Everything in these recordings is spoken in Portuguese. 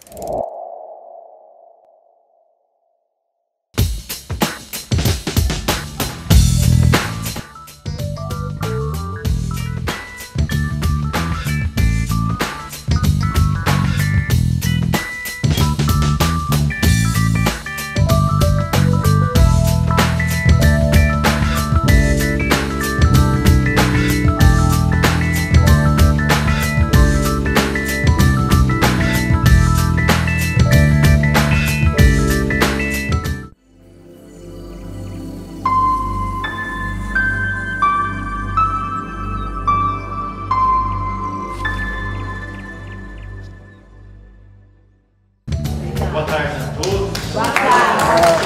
Boa tarde a todos. Boa tarde.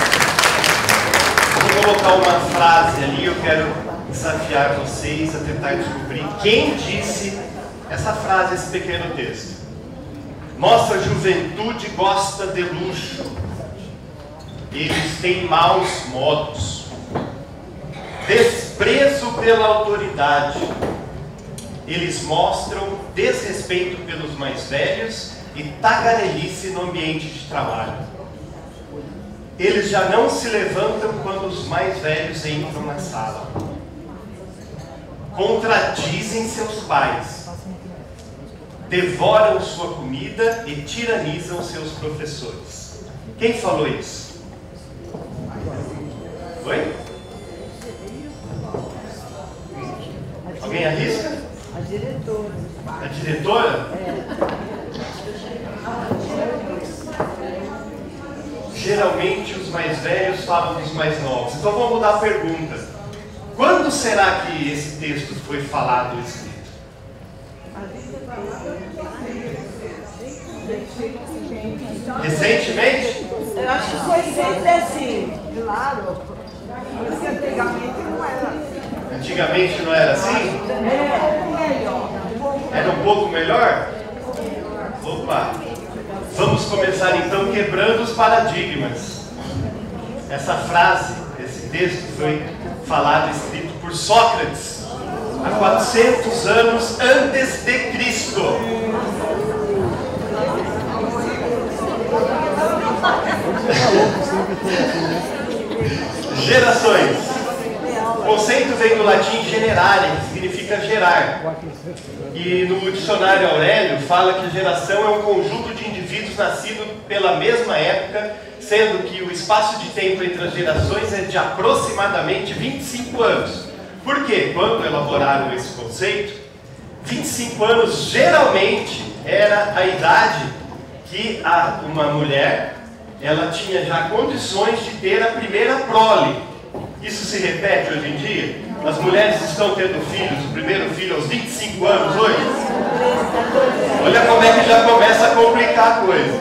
Vou colocar uma frase ali, eu quero desafiar vocês a tentar descobrir quem disse essa frase, esse pequeno texto. Nossa juventude gosta de luxo. Eles têm maus modos. Desprezo pela autoridade. Eles mostram desrespeito pelos mais velhos e tagarelice no ambiente de trabalho. Eles já não se levantam quando os mais velhos entram na sala. Contradizem seus pais. Devoram sua comida e tiranizam seus professores. Quem falou isso? Oi? Alguém arrisca? A diretora. A diretora? Geralmente os mais velhos falam dos mais novos. Então vamos mudar a pergunta. Quando será que esse texto foi falado ou escrito? Recentemente? Eu acho que foi sempre assim, claro. Mas antigamente não era. Antigamente não era assim? Era um pouco melhor? Opa! Vamos começar então quebrando os paradigmas. Essa frase, esse texto foi falado e escrito por Sócrates há 400 anos antes de Cristo. Gerações. O conceito vem do latim generare, que significa gerar. E no dicionário Aurélio fala que geração é um conjunto de indivíduos nascidos pela mesma época, sendo que o espaço de tempo entre as gerações é de aproximadamente 25 anos. Por quê? Quando elaboraram esse conceito, 25 anos geralmente era a idade que uma mulher ela tinha já condições de ter a primeira prole. Isso se repete hoje em dia? As mulheres estão tendo filhos, o primeiro filho aos 25 anos hoje? Olha como é que já começa a complicar a coisa.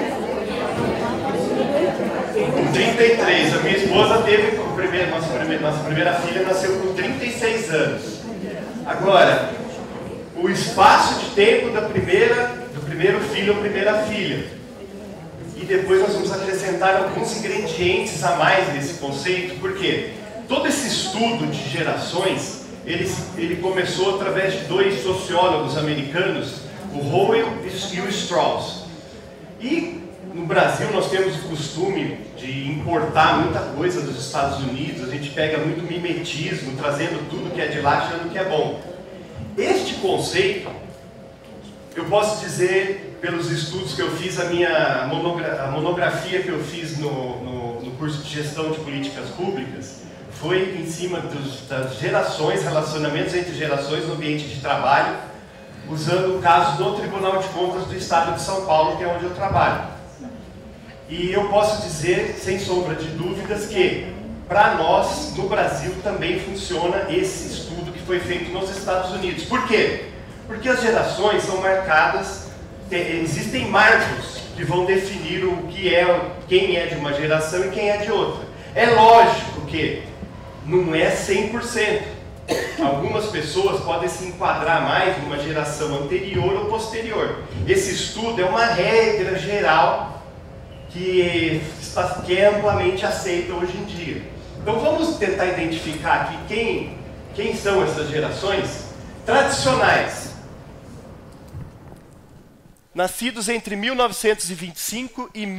Com 33, a minha esposa teve nossa primeira filha nasceu com 36 anos. Agora, o espaço de tempo do primeiro filho ou primeira filha. E depois nós vamos acrescentar alguns ingredientes a mais nesse conceito, porque todo esse estudo de gerações, ele começou através de dois sociólogos americanos, o Howell e o Strauss. E no Brasil nós temos o costume de importar muita coisa dos Estados Unidos, a gente pega muito mimetismo, trazendo tudo que é de lá, achando que é bom. Este conceito, eu posso dizer, pelos estudos que eu fiz, a monografia que eu fiz no curso de Gestão de Políticas Públicas, foi em cima das gerações, relacionamentos entre gerações no ambiente de trabalho, usando o caso do Tribunal de Contas do Estado de São Paulo, que é onde eu trabalho. E eu posso dizer, sem sombra de dúvidas, que para nós, no Brasil, também funciona esse estudo que foi feito nos Estados Unidos. Por quê? Porque as gerações são marcadas, existem marcos que vão definir o que é, quem é de uma geração e quem é de outra. É lógico que não é 100%. Algumas pessoas podem se enquadrar mais numa geração anterior ou posterior. Esse estudo é uma regra geral que é amplamente aceita hoje em dia. Então vamos tentar identificar aqui quem são essas gerações tradicionais. Nascidos entre 1925 e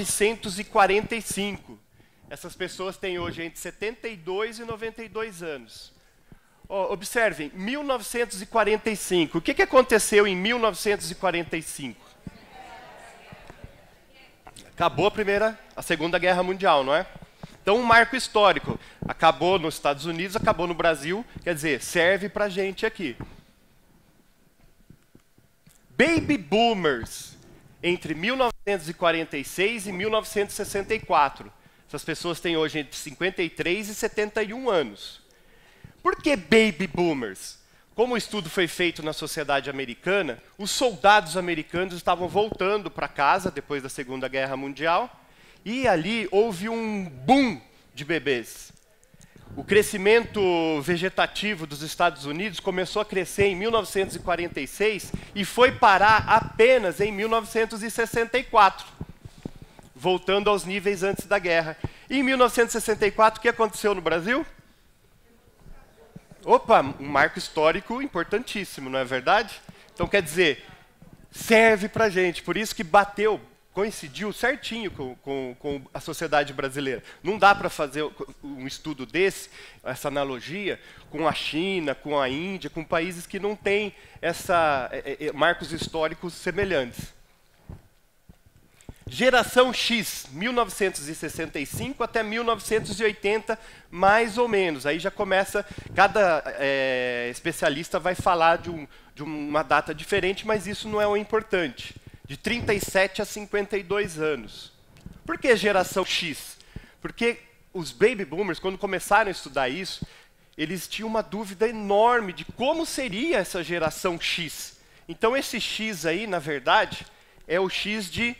1945. Essas pessoas têm hoje entre 72 e 92 anos. Observem, 1945. O que aconteceu em 1945? Acabou a Segunda Guerra Mundial, não é? Então, um marco histórico. Acabou nos Estados Unidos, acabou no Brasil, quer dizer, serve para a gente aqui. Baby Boomers, entre 1946 e 1964. Essas pessoas têm hoje entre 53 e 71 anos. Por que Baby Boomers? Como o estudo foi feito na sociedade americana, os soldados americanos estavam voltando para casa depois da Segunda Guerra Mundial, e ali houve um boom de bebês. O crescimento vegetativo dos Estados Unidos começou a crescer em 1946 e foi parar apenas em 1964, voltando aos níveis antes da guerra. E em 1964, o que aconteceu no Brasil? Opa, um marco histórico importantíssimo, não é verdade? Então, quer dizer, serve para a gente, por isso que coincidiu certinho com a sociedade brasileira. Não dá para fazer um estudo desse, essa analogia, com a China, com a Índia, com países que não têm marcos históricos semelhantes. Geração X, 1965 até 1980, mais ou menos. Aí já começa, cada especialista vai falar de uma data diferente, mas isso não é o importante. De 37 a 52 anos. Por que geração X? Porque os baby boomers, quando começaram a estudar isso, eles tinham uma dúvida enorme de como seria essa geração X. Então esse X aí, na verdade, é o X de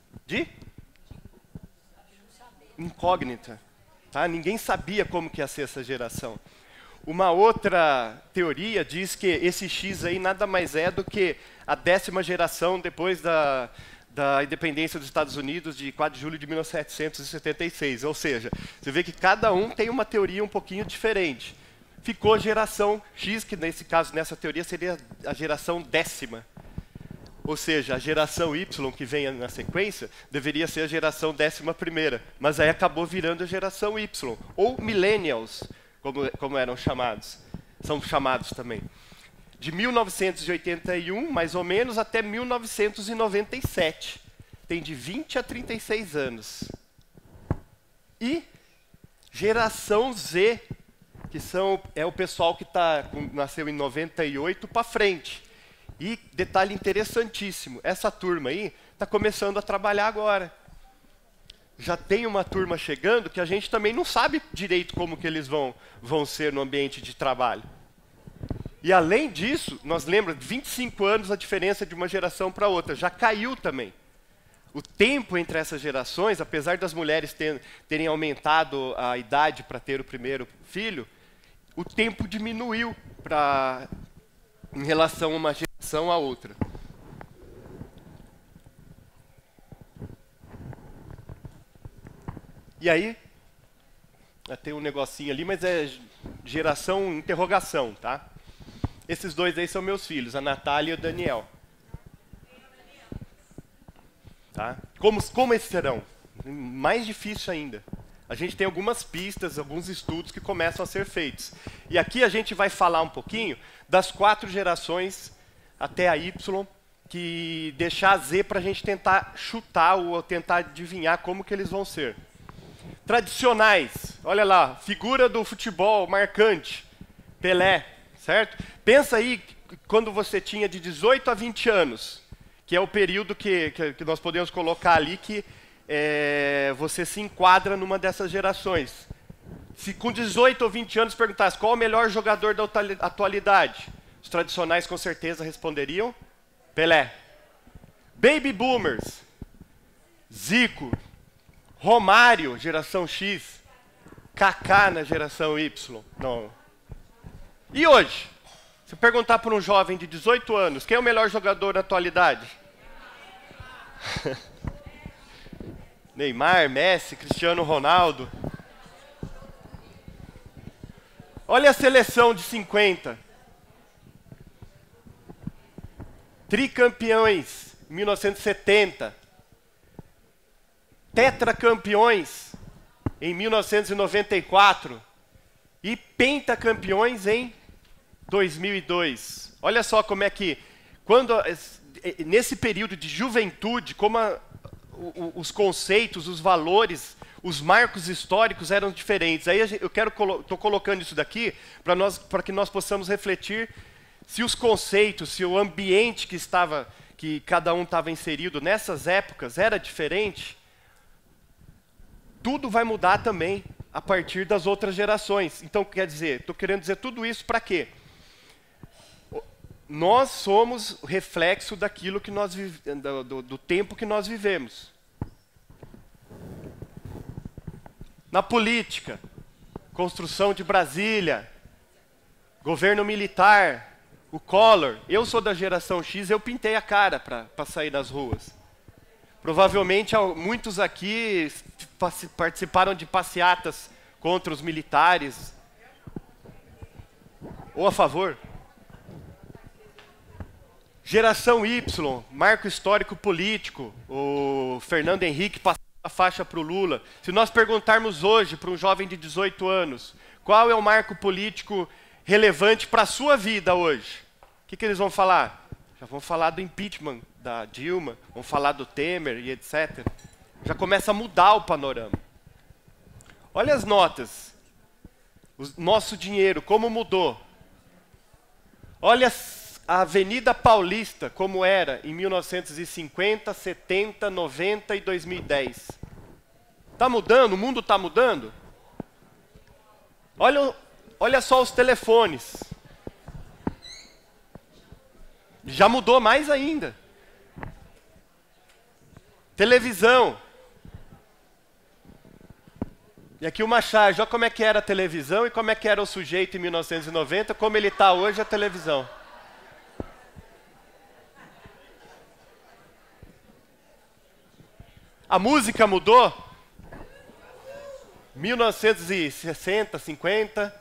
incógnita. Tá? Ninguém sabia como que ia ser essa geração. Uma outra teoria diz que esse X aí nada mais é do que a 10ª geração depois da independência dos Estados Unidos de 4 de julho de 1776. Ou seja, você vê que cada um tem uma teoria um pouquinho diferente. Ficou geração X, que nesse caso, nessa teoria, seria a geração 10ª. Ou seja, a geração Y, que vem na sequência, deveria ser a geração 11ª. Mas aí acabou virando a geração Y, ou millennials, como eram chamados. São chamados também. De 1981, mais ou menos, até 1997. Tem de 20 a 36 anos. E geração Z, que é o pessoal que nasceu em 98 para frente. E detalhe interessantíssimo, essa turma aí está começando a trabalhar agora. Já tem uma turma chegando que a gente também não sabe direito como que eles vão ser no ambiente de trabalho. E além disso, nós lembramos, 25 anos a diferença de uma geração para outra, já caiu também. O tempo entre essas gerações, apesar das mulheres terem aumentado a idade para ter o primeiro filho, o tempo diminuiu em relação a uma geração à outra. E aí, tem um negocinho ali, mas é geração interrogação, tá? Esses dois aí são meus filhos, a Natália e o Daniel. Tá? Como eles serão? Mais difícil ainda. A gente tem algumas pistas, alguns estudos que começam a ser feitos. E aqui a gente vai falar um pouquinho das 4 gerações até a Y, que deixar a Z para a gente tentar chutar ou tentar adivinhar como que eles vão ser. Tradicionais, olha lá, figura do futebol marcante, Pelé, certo? Pensa aí quando você tinha de 18 a 20 anos, que é o período que nós podemos colocar ali que você se enquadra numa dessas gerações. Se com 18 ou 20 anos perguntasse qual o melhor jogador da atualidade, os tradicionais com certeza responderiam Pelé. Baby Boomers, Zico, Romário, geração X, Kaká na geração Y. Não. E hoje? Se perguntar para um jovem de 18 anos, quem é o melhor jogador da atualidade? Neymar, Messi, Cristiano Ronaldo. Olha a seleção de 50. Tricampeões em 1970. Tetracampeões em 1994 e pentacampeões em 2002. Olha só como é que, nesse período de juventude, como os conceitos, os valores, os marcos históricos eram diferentes. Aí estou colocando isso daqui para que nós possamos refletir se os conceitos, se o ambiente que cada um estava inserido nessas épocas era diferente. Tudo vai mudar também a partir das outras gerações. Então, quer dizer, estou querendo dizer tudo isso para quê? Nós somos reflexo daquilo que do tempo que nós vivemos. Na política, construção de Brasília, governo militar, o Collor. Eu sou da geração X, eu pintei a cara para sair nas ruas. Provavelmente muitos aqui participaram de passeatas contra os militares. Ou a favor. Geração Y, marco histórico político. O Fernando Henrique passou a faixa para o Lula. Se nós perguntarmos hoje para um jovem de 18 anos, qual é o marco político relevante para a sua vida hoje? O que eles vão falar? Já vão falar do impeachment da Dilma, vão falar do Temer e etc. Já começa a mudar o panorama. Olha as notas. O nosso dinheiro, como mudou. Olha a Avenida Paulista, como era em 1950, 70, 90 e 2010. Está mudando? O mundo está mudando? Olha só os telefones. Já mudou mais ainda. Televisão. E aqui uma charge, olha como é que era a televisão e como é que era o sujeito em 1990, como ele está hoje a televisão. A música mudou? 1960, 50,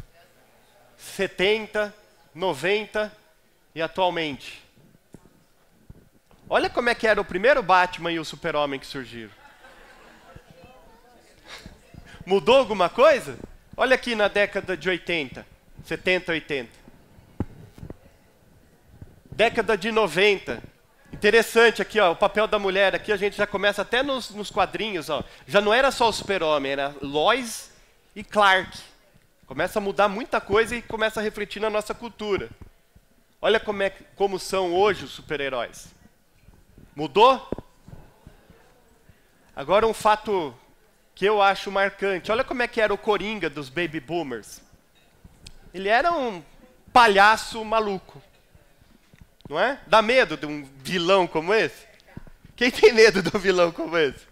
70, 90 e atualmente. Olha como é que era o primeiro Batman e o Super-Homem que surgiram. Mudou alguma coisa? Olha aqui na década de 80, 70, 80. Década de 90. Interessante aqui, ó, o papel da mulher. Aqui a gente já começa até nos quadrinhos. Ó. Já não era só o Super-Homem, era Lois e Clark. Começa a mudar muita coisa e começa a refletir na nossa cultura. Olha como são hoje os super-heróis. Mudou? Agora um fato que eu acho marcante. Olha como é que era o Coringa dos Baby Boomers. Ele era um palhaço maluco. Não é? Dá medo de um vilão como esse? Quem tem medo de um vilão como esse?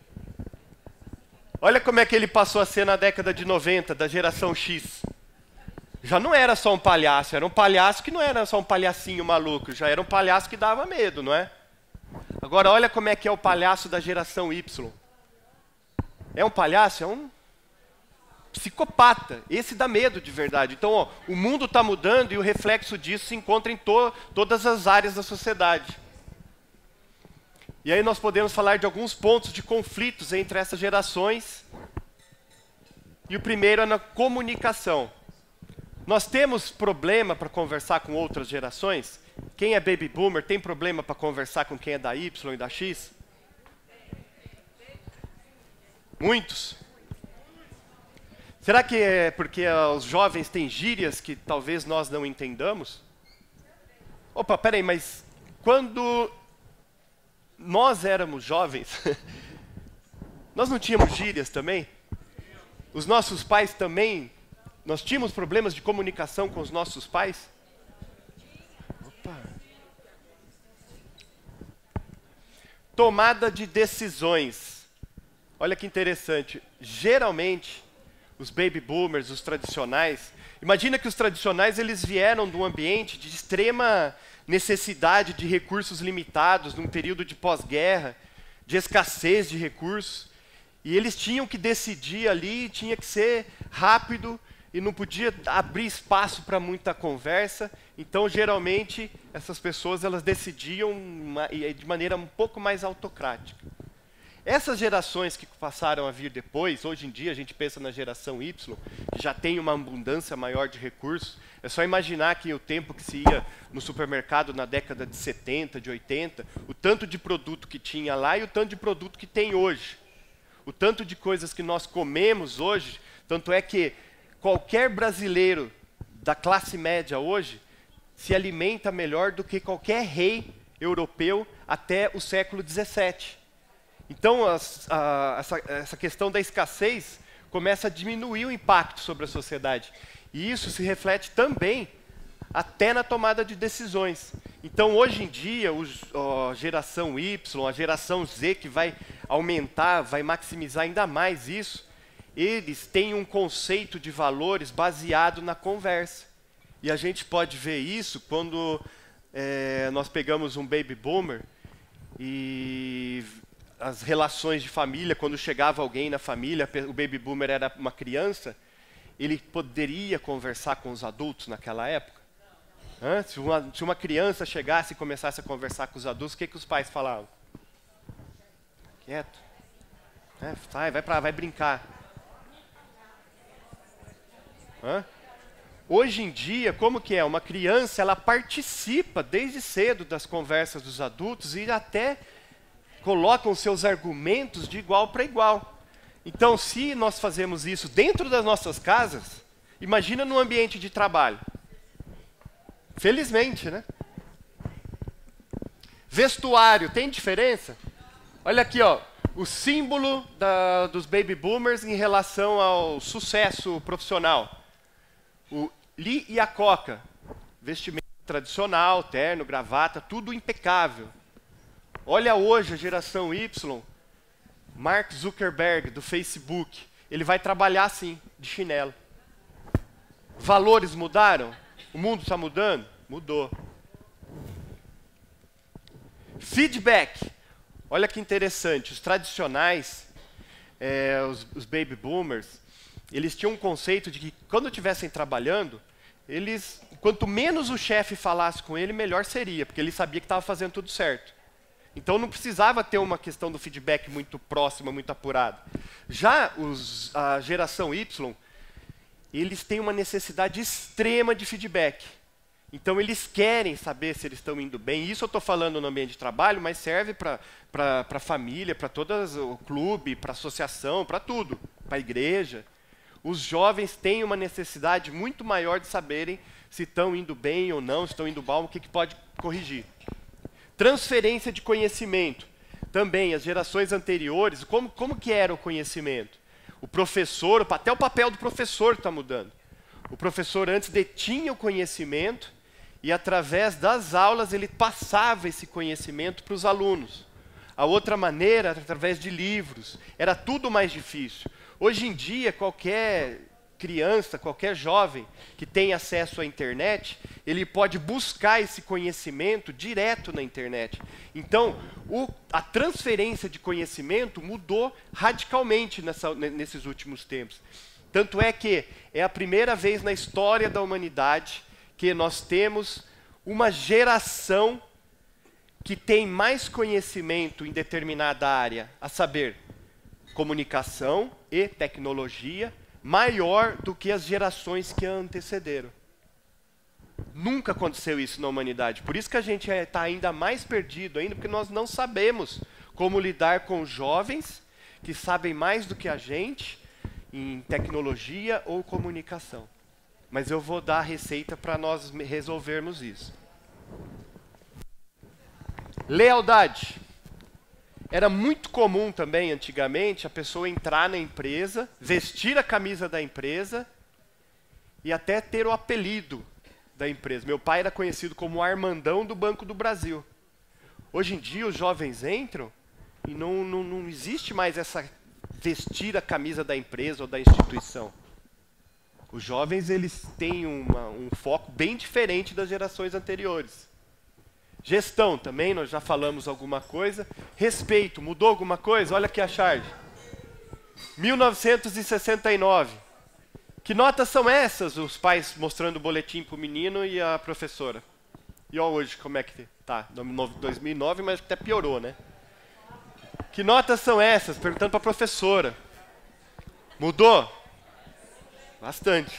Olha como é que ele passou a ser na década de 90, da geração X. Já não era só um palhaço, era um palhaço que não era só um palhacinho maluco, já era um palhaço que dava medo, não é? Agora olha como é que é o palhaço da geração Y. É um palhaço? É um psicopata. Esse dá medo de verdade. Então, ó, o mundo está mudando e o reflexo disso se encontra em todas as áreas da sociedade. E aí nós podemos falar de alguns pontos de conflitos entre essas gerações. E o primeiro é na comunicação. Nós temos problema para conversar com outras gerações? Quem é Baby Boomer tem problema para conversar com quem é da Y e da X? Muitos. Será que é porque os jovens têm gírias que talvez nós não entendamos? Opa, peraí, mas quando nós éramos jovens, nós não tínhamos gírias também? Os nossos pais também, nós tínhamos problemas de comunicação com os nossos pais? Opa. Tomada de decisões. Olha que interessante. Geralmente, os baby boomers, os tradicionais, imagina que os tradicionais eles vieram de um ambiente de extrema necessidade de recursos limitados, num período de pós-guerra, de escassez de recursos, e eles tinham que decidir ali, tinha que ser rápido, e não podia abrir espaço para muita conversa. Então, geralmente, essas pessoas elas decidiam de maneira um pouco mais autocrática. Essas gerações que passaram a vir depois, hoje em dia a gente pensa na geração Y, que já tem uma abundância maior de recursos. É só imaginar que o tempo que se ia no supermercado na década de 70, de 80, o tanto de produto que tinha lá e o tanto de produto que tem hoje. O tanto de coisas que nós comemos hoje, tanto é que qualquer brasileiro da classe média hoje se alimenta melhor do que qualquer rei europeu até o século XVII. Então, essa questão da escassez começa a diminuir o impacto sobre a sociedade. E isso se reflete também até na tomada de decisões. Então, hoje em dia, a geração Y, a geração Z, que vai aumentar, vai maximizar ainda mais isso, eles têm um conceito de valores baseado na conversa. E a gente pode ver isso quando nós pegamos um baby boomer e as relações de família, quando chegava alguém na família, o baby boomer era uma criança, ele poderia conversar com os adultos naquela época? Se uma criança chegasse e começasse a conversar com os adultos, o que os pais falavam? Quieto. Vai brincar. Hoje em dia, como que é? Uma criança, ela participa desde cedo das conversas dos adultos e até colocam seus argumentos de igual para igual. Então, se nós fazemos isso dentro das nossas casas, imagina no ambiente de trabalho. Felizmente, né? Vestuário, tem diferença? Olha aqui, ó, o símbolo dos baby boomers em relação ao sucesso profissional. O Lee e a Coca, vestimento tradicional, terno, gravata, tudo impecável. Olha hoje a geração Y, Mark Zuckerberg, do Facebook, ele vai trabalhar assim, de chinelo. Valores mudaram? O mundo está mudando? Mudou. Feedback. Olha que interessante, os tradicionais, os baby boomers, eles tinham um conceito de que quando estivessem trabalhando, quanto menos o chefe falasse com ele, melhor seria, porque ele sabia que estava fazendo tudo certo. Então não precisava ter uma questão do feedback muito próxima, muito apurada. Já a geração Y, eles têm uma necessidade extrema de feedback. Então eles querem saber se eles estão indo bem. Isso eu estou falando no ambiente de trabalho, mas serve para a família, para todo o clube, para a associação, para tudo, para a igreja. Os jovens têm uma necessidade muito maior de saberem se estão indo bem ou não, se estão indo mal, o que pode corrigir. Transferência de conhecimento. Também, as gerações anteriores, como que era o conhecimento? O professor, até o papel do professor está mudando. O professor antes detinha o conhecimento e, através das aulas, ele passava esse conhecimento para os alunos. A outra maneira, através de livros. Era tudo mais difícil. Hoje em dia, qualquer criança, qualquer jovem que tem acesso à internet, ele pode buscar esse conhecimento direto na internet. Então, a transferência de conhecimento mudou radicalmente nesses últimos tempos. Tanto é que é a primeira vez na história da humanidade que nós temos uma geração que tem mais conhecimento em determinada área, a saber, comunicação e tecnologia, maior do que as gerações que a antecederam. Nunca aconteceu isso na humanidade. Por isso que a gente está ainda mais perdido ainda, porque nós não sabemos como lidar com jovens que sabem mais do que a gente em tecnologia ou comunicação. Mas eu vou dar a receita para nós resolvermos isso. Lealdade. Era muito comum também, antigamente, a pessoa entrar na empresa, vestir a camisa da empresa e até ter o apelido da empresa. Meu pai era conhecido como Armandão do Banco do Brasil. Hoje em dia, os jovens entram e não existe mais essa vestir a camisa da empresa ou da instituição. Os jovens eles têm um foco bem diferente das gerações anteriores. Gestão também, nós já falamos alguma coisa. Respeito, mudou alguma coisa? Olha aqui a charge. 1969. Que notas são essas? Os pais mostrando o boletim para o menino e a professora. E ó, hoje, como é que tá? 2009, mas até piorou, né? Que notas são essas? Perguntando para a professora. Mudou? Bastante.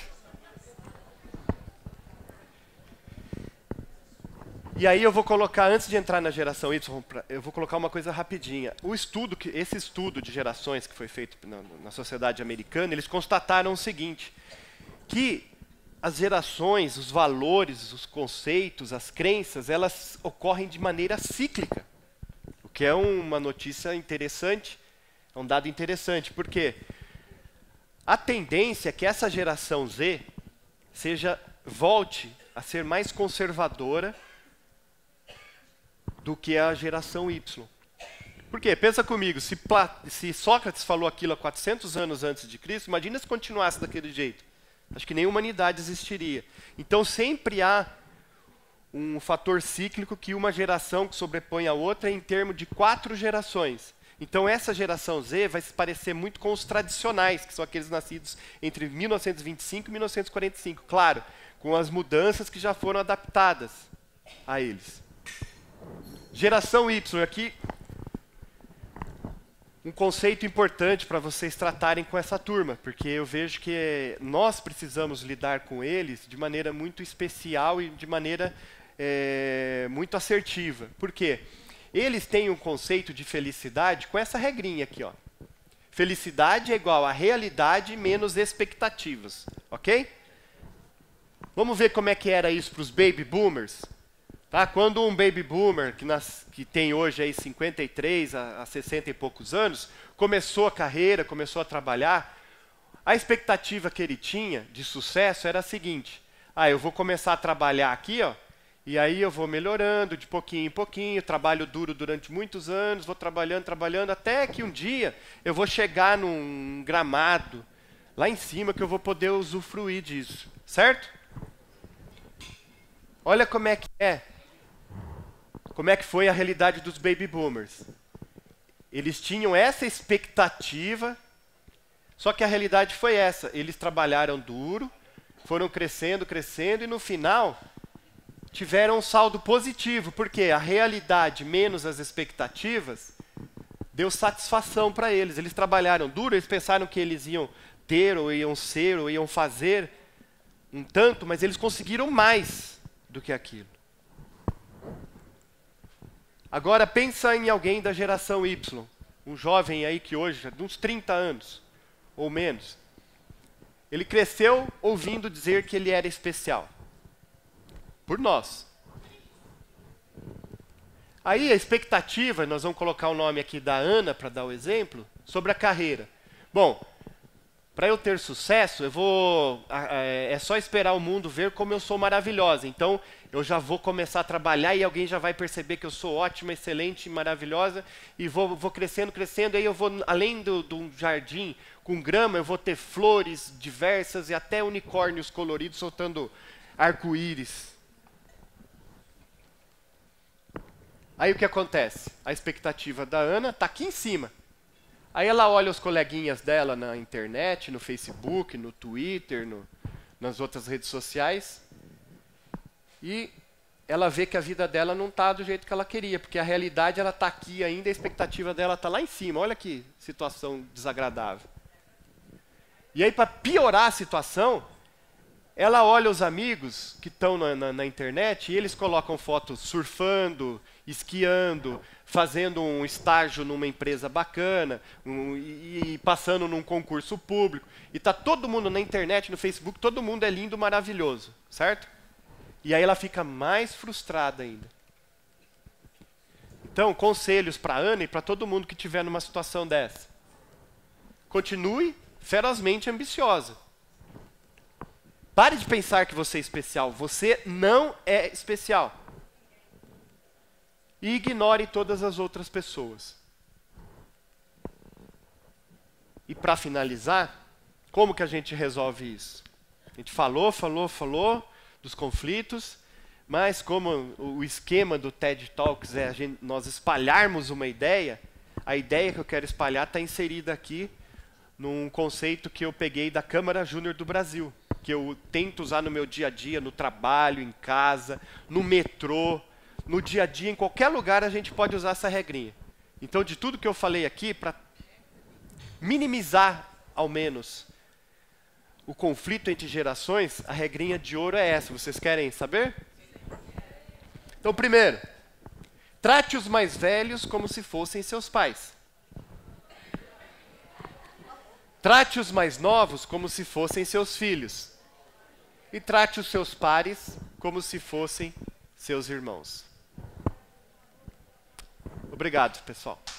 E aí eu vou colocar, antes de entrar na geração Y, eu vou colocar uma coisa rapidinha. Esse estudo de gerações que foi feito na sociedade americana, eles constataram o seguinte, que as gerações, os valores, os conceitos, as crenças, elas ocorrem de maneira cíclica. O que é uma notícia interessante, é um dado interessante. Por quê? A tendência é que essa geração Z volte a ser mais conservadora do que a geração Y. Por quê? Pensa comigo, se Sócrates falou aquilo há 400 anos antes de Cristo, imagina se continuasse daquele jeito. Acho que nem humanidade existiria. Então sempre há um fator cíclico que uma geração que sobrepõe a outra em termos de 4 gerações. Então essa geração Z vai se parecer muito com os tradicionais, que são aqueles nascidos entre 1925 e 1945. Claro, com as mudanças que já foram adaptadas a eles. Geração Y, aqui um conceito importante para vocês tratarem com essa turma, porque eu vejo que nós precisamos lidar com eles de maneira muito especial e de maneira muito assertiva. Por quê? Eles têm um conceito de felicidade com essa regrinha aqui, ó. Felicidade é igual a realidade menos expectativas, ok? Vamos ver como é que era isso para os baby boomers? Tá? Quando um baby boomer, que tem hoje aí 53 a 60 e poucos anos, começou a carreira, começou a trabalhar, a expectativa que ele tinha de sucesso era a seguinte: eu vou começar a trabalhar aqui, ó, e aí eu vou melhorando de pouquinho em pouquinho, trabalho duro durante muitos anos, vou trabalhando, até que um dia eu vou chegar num gramado lá em cima que eu vou poder usufruir disso, certo? Olha como é que é. Como é que foi a realidade dos baby boomers? Eles tinham essa expectativa, só que a realidade foi essa. Eles trabalharam duro, foram crescendo, e no final tiveram um saldo positivo, porque a realidade menos as expectativas deu satisfação para eles. Eles trabalharam duro, eles pensaram que eles iam ter, ou iam ser, ou iam fazer um tanto, mas eles conseguiram mais do que aquilo. Agora pensa em alguém da geração Y, um jovem aí que hoje, de uns 30 anos, ou menos. Ele cresceu ouvindo dizer que ele era especial. Por nós. Aí a expectativa, nós vamos colocar o nome aqui da Ana para dar o exemplo, sobre a carreira. Bom, para eu ter sucesso, é só esperar o mundo ver como eu sou maravilhosa. Então, eu já vou começar a trabalhar e alguém já vai perceber que eu sou ótima, excelente, maravilhosa, e vou crescendo, aí eu vou, além de um jardim com grama, eu vou ter flores diversas e até unicórnios coloridos soltando arco-íris. Aí o que acontece? A expectativa da Ana está aqui em cima. Aí ela olha os coleguinhas dela na internet, no Facebook, no Twitter, nas outras redes sociais, e ela vê que a vida dela não está do jeito que ela queria, porque a realidade ela está aqui ainda, a expectativa dela está lá em cima. Olha que situação desagradável. E aí, para piorar a situação, ela olha os amigos que estão na internet e eles colocam fotos surfando, esquiando, fazendo um estágio numa empresa bacana e passando num concurso público. E está todo mundo na internet, no Facebook, todo mundo é lindo, maravilhoso, certo? E aí ela fica mais frustrada ainda. Então, conselhos para a Ana e para todo mundo que estiver numa situação dessa. Continue ferozmente ambiciosa. Pare de pensar que você é especial. Você não é especial. E ignore todas as outras pessoas. E para finalizar, como que a gente resolve isso? A gente falou dos conflitos, mas como o esquema do TED Talks é nós espalharmos uma ideia, a ideia que eu quero espalhar está inserida aqui num conceito que eu peguei da Câmara Júnior do Brasil, que eu tento usar no meu dia a dia, no trabalho, em casa, no metrô, no dia a dia, em qualquer lugar a gente pode usar essa regrinha. Então, de tudo que eu falei aqui, para minimizar, ao menos, o conflito entre gerações, a regrinha de ouro é essa. Vocês querem saber? Então, primeiro, trate os mais velhos como se fossem seus pais. Trate os mais novos como se fossem seus filhos. E trate os seus pares como se fossem seus irmãos. Obrigado, pessoal.